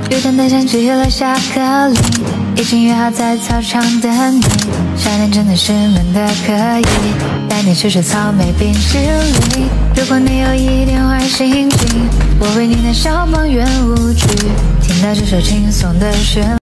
雨点的像积了下课铃，已经约好在操场等你。夏天真的是闷的可以，带你去吃草莓冰淇淋。如果你有一点坏心情，我为你弹小邦圆舞曲，听到这首轻松的旋律。